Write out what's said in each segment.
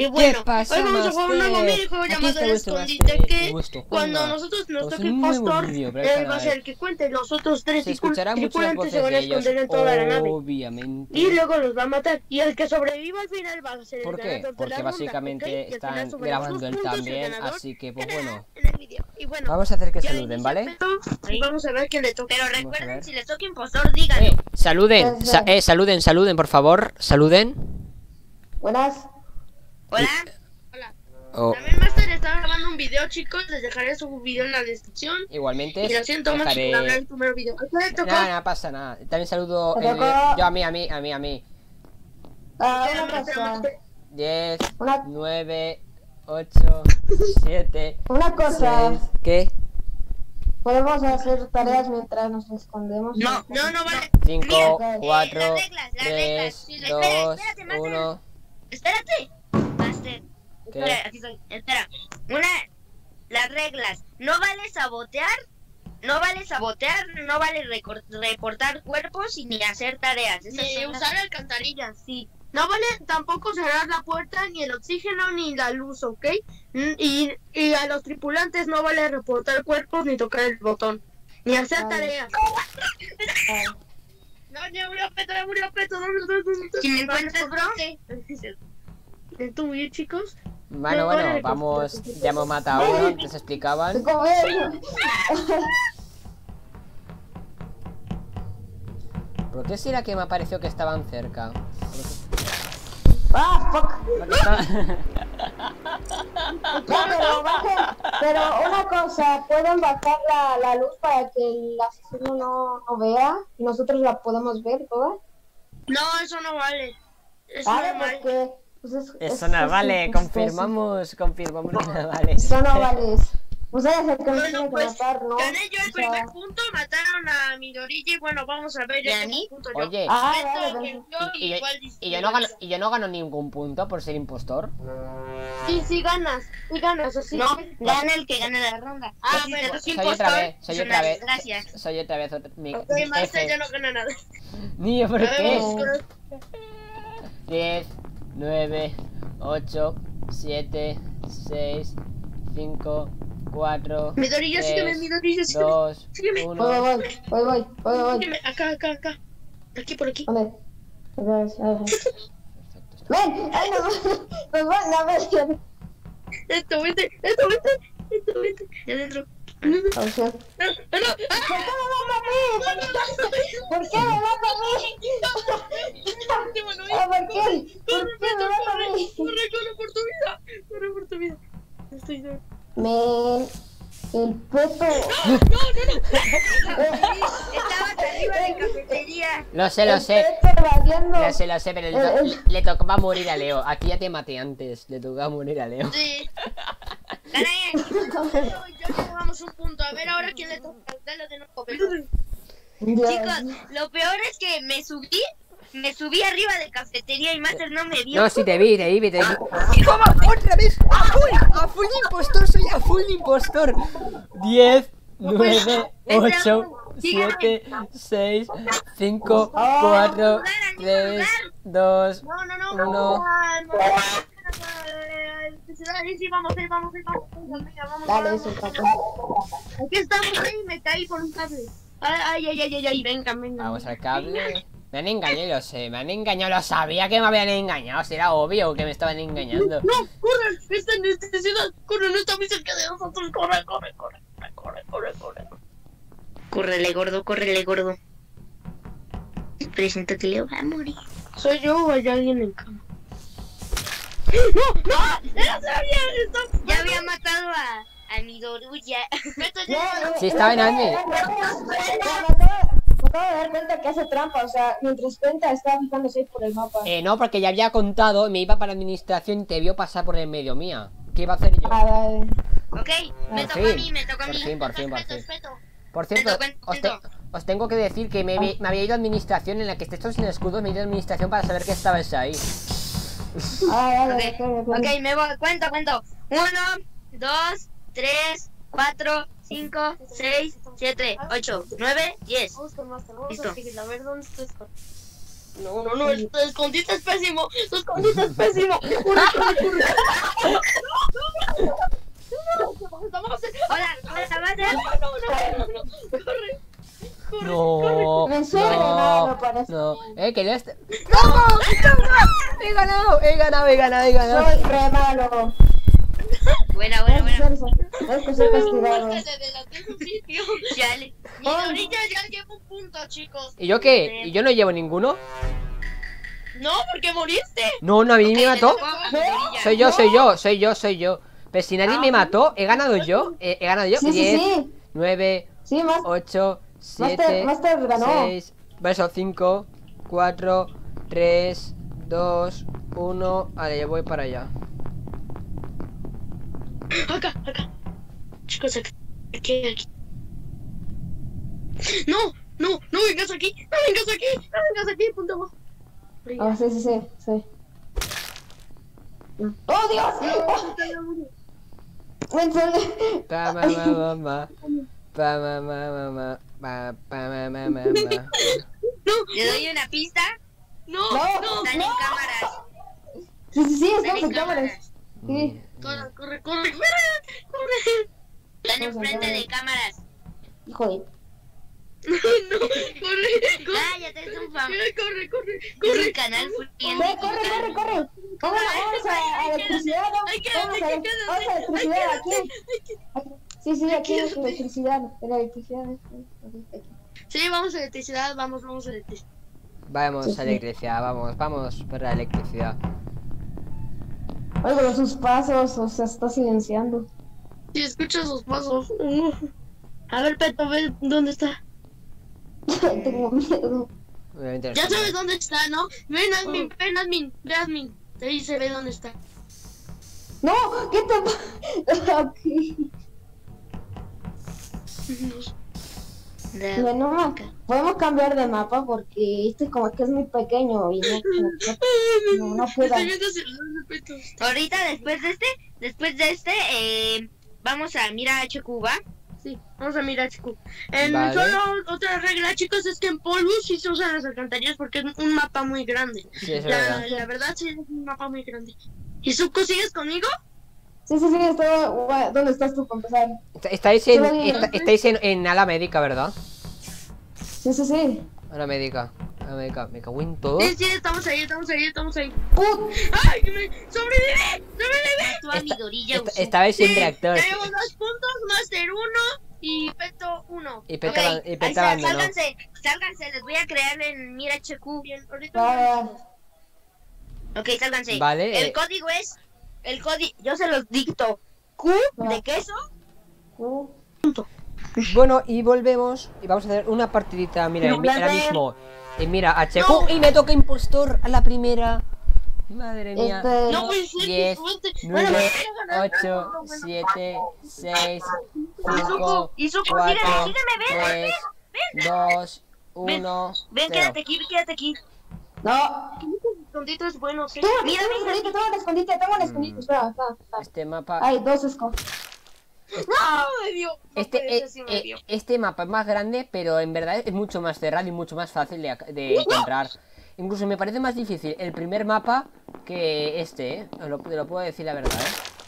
Y bueno, ¿Qué pasa, hoy vamos a jugar un nuevo Master? videojuego Aquí llamado está El vuestro Escondite, Master, que vuestro cuando juego. nosotros nos Pues toque un nuevo impostor, vídeo para el va a canal. ser el que cuente. Los otros tres Se escucharán mucho las tripulantes se voces van a de ellos, esconder en toda la nave. obviamente. Y luego los va a matar. Y el que sobreviva al final va a ser el ¿Por qué? ganador de Porque la ronda, básicamente ¿ok? Y al final están subiremos grabando los él puntos y el también, ganador así que pues quedará bueno. en el vídeo. Y bueno, Vamos a hacer que ya saluden, inicia ¿vale? Peto, y vamos a ver quién le toca. Pero Vamos a recuerden, ver. si les toca impostor, díganlo. Saluden, saluden, por favor, saluden. Buenas. Hola. Oh, También Master está grabando un video, chicos. Les dejaré su video en la descripción. igualmente, Y lo siento mucho por hablar el primer video. ¿A quién le tocó? Nada, pasa nada. También saludo Me tocó. yo a mí. Una cosa. 10, Una- 9, 8, 7, Una cosa. 6. ¿Qué? Podemos hacer tareas mientras nos escondemos. No vale. 5, Mira, 4, las reglas. 3, Sí, 2, espérate, Master. 1. Espérate. Master. ¿Qué? Espera, aquí estoy. Espera. Las reglas. No vale sabotear. No vale reportar cuerpos y ni hacer tareas. Ni usar alcantarillas, sí. No vale tampoco cerrar la puerta, ni el oxígeno, ni la luz, ¿ok? Y a los tripulantes no vale reportar cuerpos, ni tocar el botón, ni hacer Vale. tareas. No, ya murió Peto. Si me encuentras, bro. ¿Tú bien, chicos? Bueno, vamos. Ya hemos matado a uno, antes explicaban. ¿Por qué será que me pareció que estaban cerca? ¡Ah, fuck! Porque estaba- No, pero una cosa, ¿pueden bajar la luz para que el asesino no vea? Y nosotros la podemos ver toda. No, eso no vale. Eso Vale, no vale. porque... pues Eso no vale, confirmamos que no vale. Eso no vale. Pues ella es el que nos tiene que Pues, matar, ¿no? gané yo el O sea, primer punto, mataron a Midorilla y bueno, vamos a ver el segundo punto yo. Oye, vale, Beto, vale. yo igual y yo no gano ningún punto por ser impostor. Sí ganas, así. No, gana el que gane la ronda. Pero Soy otra vez. Gracias. Soy otra vez mi Ok, Master jefe. ya no gana nada. Niño, ¿por A ver, qué? vamos con- 10, 9, 8, 7, 6, 5, 4, Midorilla, sígueme, Midorilla, sígueme. 2, Sígueme. 1. voy. Sígueme, acá. Aquí, por aquí. ¿Dónde? A ver. ¡Ven! ¡Ay, no! Pues bueno, a ver. Esto, vente. Ya adentro. Opción. No. ¿Por qué me mata a mí? ¿Por qué? ¿Por qué me mata a mí? Corre por tu vida. Estoy solo. El peto. Estabas arriba de cafetería. Lo sé, El peto vagueando. lo sé, pero le tocaba morir a Leo. Aquí ya te maté antes, le tocaba morir a Leo. Sí. Gané. Yo llevamos un punto. A ver ahora quién le toca. Dale de nuevo. Dios. Chicos, lo peor es que me subí arriba de cafetería y Master no me vio. No, sí, te vi. ¿Cómo? ¡Otra vez! ¡A full impostor! ¡Soy a full impostor! 10, 9, 8, 7, 6, 5, 4, 3, 2, No. 1. Sí, vamos. Dale, eso, papá. Aquí estamos, me caí por un cable. Ay, venga. Vamos al cable. Me han engañado, lo sé, lo sabía que me habían engañado, era obvio que me estaban engañando. No, corre, está en esta ciudad, corre, no está muy cerca de nosotros, corre. Córrele, gordo. Presiento que Leo va a morir. ¿Soy yo o hay alguien en cama? ¡No! Ya había matado a mi Dorulla. Sí, estaba en Andy. Me acabo de dar cuenta que hace trampa, o sea, mientras cuenta estaba fijándose ahí por el mapa. No, porque ya había contado, me iba para administración y te vio pasar por el medio mía. ¿Qué iba a hacer yo? Vale. Ok, me toca a mí. Por fin. Respeto. Por cierto, Cuento. os tengo que decir que me había ido a administración en la que estés todos sin escudo, me he ido a administración para saber que estabas ahí. Vale. Ok, me voy, cuento. 1, 2, 3, 4, 5, 6, 7, 8, 9, 10. Listo. No, el escondite es pésimo. Tu escondite es pésimo. Corre. Vamos a hacer. Hola, No, Me suena, no, me parece. no. Que ya está. ¡No! He ganado. Soy re malo. Buena. Es que soy castigado. Chale. Mi Dorilla ya lleva un punto, chicos. ¿Y yo qué? ¿Y yo no llevo ninguno? No, porque moriste. No, a mí me mató. Le tocó a mi Dorilla. Soy yo. Pero si nadie me mató, he ganado yo. He ganado yo. Sí, 10, 9, Sí, más. 8, 7, Master ganó. 6, verso 5, 4, 3, 2, 1. Vale, yo voy para allá. Acá. Chicos, aquí. No vengas aquí. No vengas aquí, punto abajo. Ah, sí. ¡Oh, Dios! ¿Le doy una pista? No. Están en cámaras. Sí, Están estamos en en cámaras. cámaras. Sí. Corre. Están enfrente de cámaras. Hijo de... Corre. Cállate, es un famoso. Corre. Un canal Corre. Vamos a electricidad. Vamos a electricidad aquí. Sí, aquí es electricidad. Sí, vamos a electricidad, vamos a electricidad. Vamos a electricidad, vamos por la electricidad. Oigo sus pasos, o sea, está silenciando. Sí, escucho sus pasos. A ver, Peto, ve dónde está. Tengo miedo. Obviamente Ya sabes dónde está, ¿no? Ven, admin. Ahí se ve dónde está. No, ¿qué te pasa? Ok. Bueno, podemos cambiar de mapa porque este como que es muy pequeño y no puedo. Estoy viendo el Peto. Ahorita, después de este, vamos a mirar a HQ, ¿va? Sí, vamos a mirar, chicos. Vale. Solo otra regla, chicos, es que en Polus sí se usan las alcantarillas porque es un mapa muy grande. Sí, es verdad. La verdad sí es un mapa muy grande. ¿Y Zuko, sigues conmigo? Sí, ¿dónde estás tú para empezar? Estáis en ala médica, ¿verdad? Sí. Ala médica. Me cago en todo. Sí, estamos ahí. ¡Put! ¡Ay, sobreviví! Tú a mi Dorilla. Estabais sin reactor. Tenemos 2 puntos, Master 1 y Peto 1. Y Ok, Peta abandonó. sálganse, les voy a crear en Mira HQ. Bien, ahorita. Ok, sálganse. Vale, El código es, yo se los dicto. Q de queso. Bueno, y volvemos y vamos a hacer una partidita. Mira, No, ahora placer. mismo. Mira, HQ No. y me toca impostor a la primera. Madre mía. No puede ser, 10, suerte. 9, 8, 7, 6, 5, Y Zuko, 4, sígueme, 3, 2, 1. Ven, quédate aquí. No. Escondite es bueno, sí. Tengo un escondite. Espera. Este mapa. Hay 2 escondites. ¡No! Me dio. Este mapa es más grande, pero en verdad es mucho más cerrado y mucho más fácil de encontrar. Incluso me parece más difícil el primer mapa que este, ¿eh? Te lo puedo decir la verdad,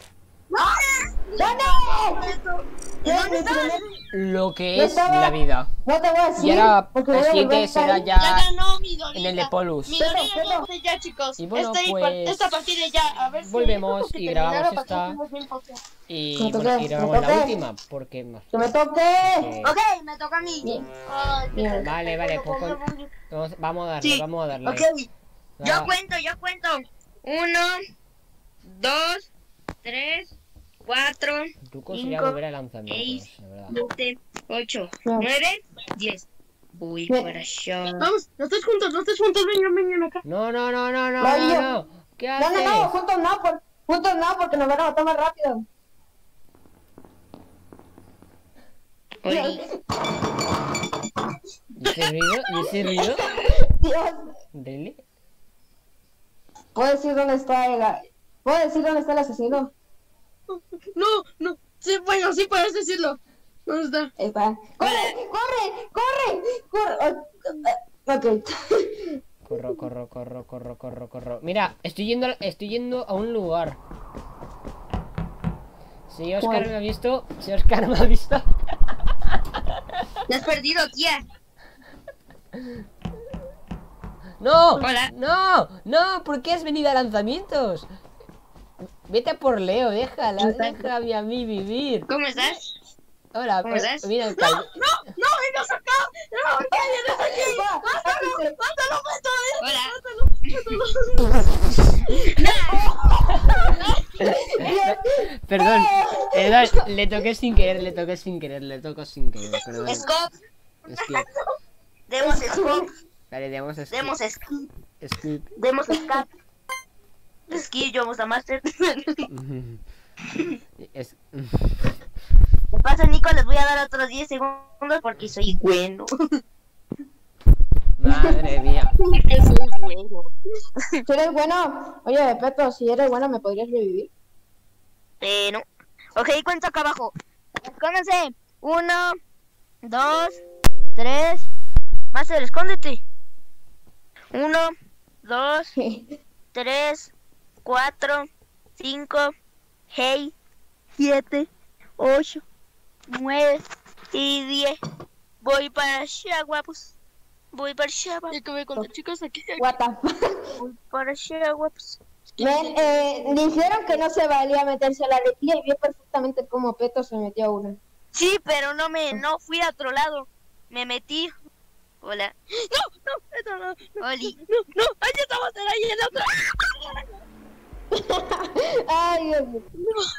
¿Dónde estás? Lo que es la vida. No te voy a decir. Y ahora porque el voy a siguiente volver a será salir. ya ganó mi Dorilla. en el de Polus. Mi Dorilla ya, chicos. Y bueno, Esta partida ya. A ver si volvemos porque y terminara grabamos para que esta. estemos bien paseados. Y Me bueno, toqué, y grabamos me la toqué. última, porque más. ¡Que me toque! Ok, me toca a mí. Bien. Ay, Bien. Vale, pues vamos a darle, Sí. vamos a darle. Ok, Va. yo cuento. 1, 2, 3, 4, Tu cosa ya 5, volver a lanzamientos, 6, la verdad. 7, 8, No. 9, 10. Uy, Bien. corazón. Vamos, los tres juntos, vengan acá. No. ¿Qué No, haces? juntos no, porque nos van a matar más rápido. Oli. ¿Y ese ruido? Dios. ¿Really? ¿Puedo decir dónde está el asesino? No. Sí, bueno, sí puedes decirlo. ¿Dónde está? ¡Corre! Ok. Corro. Mira, estoy yendo a un lugar. Si Oscar me ha visto, Te has perdido, tía. ¡No! Hola. ¡No! ¿Por qué has venido a lanzamientos? Vete a por Leo, déjame a mí vivir. ¿Cómo estás? Hola, ¿Cómo estás? mira el ¡No! ¡Me lo sacó! ¡No! ¿Qué vienes aquí? ¡Mátalo! Perdón, le toqué sin querer, perdón. Scope. Skip. Demos scope. Vale, demos skip. Skip. Demos skip. Skip, yo vamos a master. ¿Qué pasa, Nico? Les voy a dar otros 10 segundos porque soy bueno. Madre mía. Que soy bueno. Si eres bueno, oye, Peto, si eres bueno, ¿me podrías revivir? No. Ok, cuento acá abajo. Escóndanse. 1, 2, 3. Master, escóndete. 1, 2, 3, 4, 5, 6, 7, 8, 9 y 10. Voy para allá, guapos. Voy para allá, guapos. ¿Qué voy a contar, chicos? Aquí. What the fuck. Voy para allá, guapos. Men, dijeron que no se valía meterse a la retilla y vi perfectamente cómo Peto se metió a una. Sí, pero no fui a otro lado. Me metí. Hola. No, Oli. No, ahí estamos en la otra. Ay, Dios mío.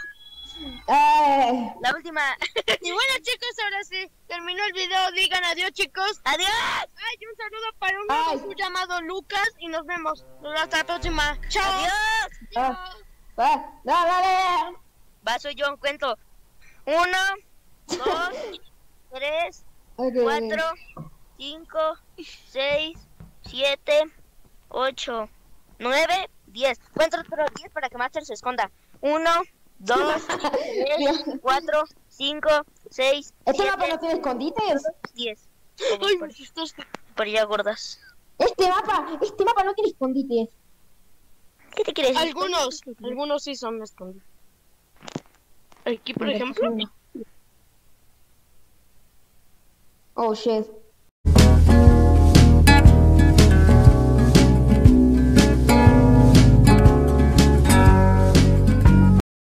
Ay. La última. Y bueno, chicos, ahora sí terminó el video. Digan adiós, chicos. Adiós. Ay, un saludo para un amigo llamado Lucas y nos vemos. Hasta la próxima. Chao. Adiós. Dale. Soy yo, cuento. 1, 2, 3, 4, 5, 6, 7, 8, 9, 10. Cuento otros 10 para que Master se esconda. 1, 2, 3, 4, 5, 6, ¿Este 7, mapa no tiene escondites? 10. Por allá, gordas. Este mapa no tiene escondites. ¿Qué te quieres decir? Algunos sí son escondidos. Aquí, por ejemplo. Oh, shit.